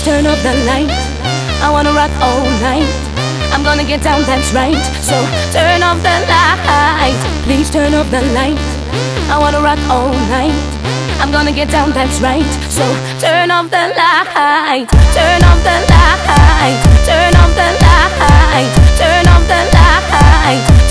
turn off the light. I wanna rock all night. I'm gonna get down, that's right. So turn off the light. Please turn off the light. I wanna rock all night. I'm gonna get down, that's right. So turn off the light. Turn off the light. Turn off the light. Turn off the light.